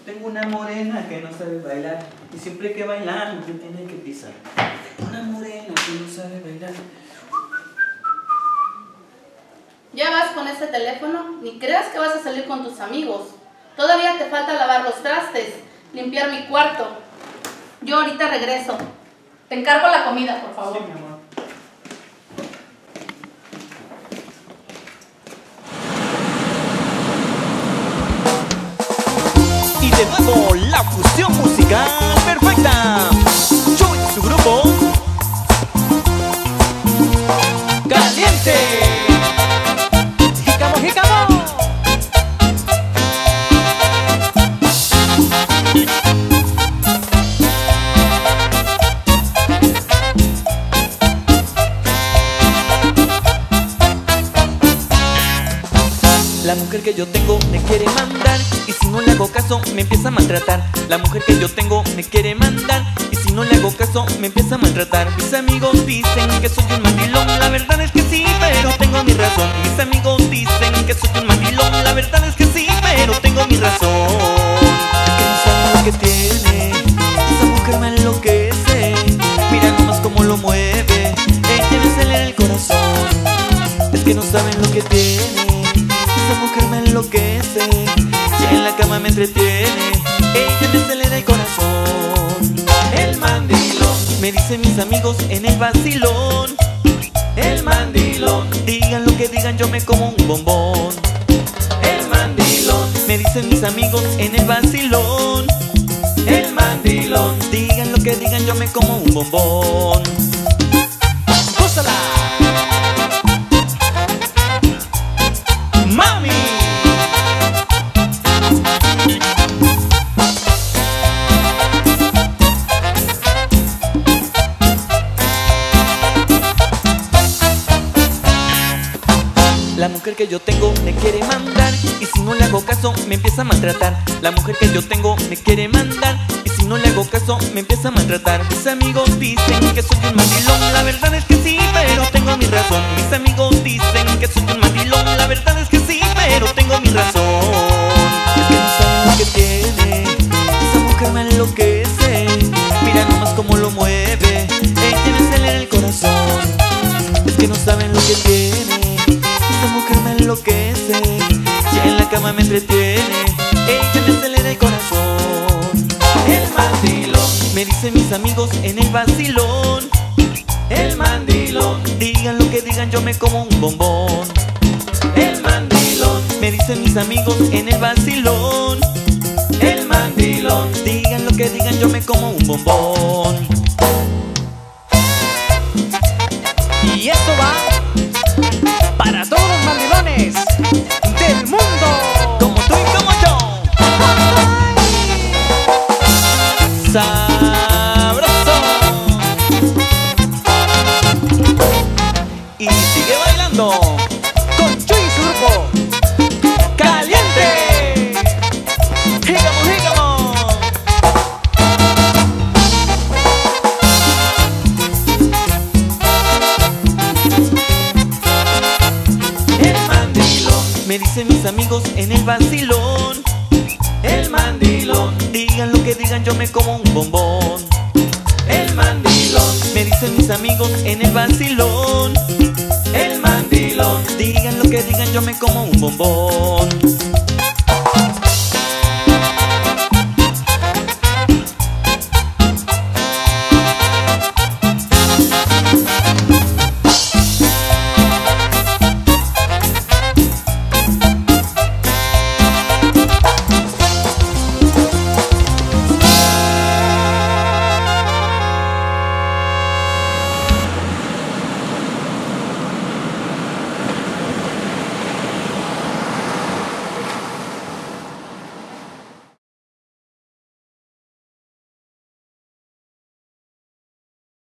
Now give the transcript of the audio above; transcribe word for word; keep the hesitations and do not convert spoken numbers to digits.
Tengo una morena que no sabe bailar y siempre que bailar me tiene que pisar. Una morena que no sabe bailar. Ya vas con ese teléfono, ni creas que vas a salir con tus amigos. Todavía te falta lavar los trastes, limpiar mi cuarto. Yo ahorita regreso. Te encargo la comida, por favor. Sí, mi amor. Y de nuevo la fusión musical perfecta. Chuy y su grupo Caliente. Jícamo, jícamo. La mujer que yo tengo me quiere mandar y si no le hago caso me empieza a maltratar. La mujer que yo tengo me quiere mandar y si no le hago caso me empieza a maltratar. Mis amigos dicen que soy un mandilón, la verdad es que sí, pero tengo mi razón. Mis amigos dicen que soy un mandilón, la verdad es que sí, pero tengo mi razón. Es que no saben lo que tiene, esa mujer me enloquece. Mira nomás cómo lo mueve, ella me acelera el corazón. Es que no saben lo que tiene, esa mujer me enloquece. Si en la cama me entretiene, ella me acelera el corazón. El mandilón, me dicen mis amigos en el vacilón. El mandilón, digan lo que digan, yo me como un bombón. El mandilón, me dicen mis amigos en el vacilón. El mandilón, digan lo que digan, yo me como un bombón. ¡Gózala! ¡Mami! La mujer que yo tengo me quiere mandar y si no le hago caso me empieza a maltratar. La mujer que yo tengo me quiere mandar y si no le hago caso me empieza a maltratar. Mis amigos dicen que soy un mandilón, la verdad es que sí, pero tengo mi razón. Mis amigos dicen que soy un mandilón, la verdad es que sí, pero tengo mi razón. Es que no saben lo que tiene, esa mujer me enloquece. Mira nomás cómo lo mueve, ella me acelera el corazón. Es que no saben lo que tiene, esa mujer me enloquece. Si en la cama me entretiene, ella me acelera el corazón. El mandilón, me dicen mis amigos en el vacilón. El mandilón, digan lo que digan, yo me como un bombón. El mandilón, me dicen mis amigos en el vacilón. El mandilón, digan lo que digan, yo me como un bombón. Y esto va para todos los mandilones del mundo, como tú y como yo. Sabroso. Y sigue bailando con Chuy y su grupo Caliente. ¡Jícamo, jícamo! Me dicen mis amigos en el vacilón. El mandilón, digan lo que digan, yo me como un bombón. El mandilón, me dicen mis amigos en el vacilón. El mandilón, digan lo que digan, yo me como un bombón.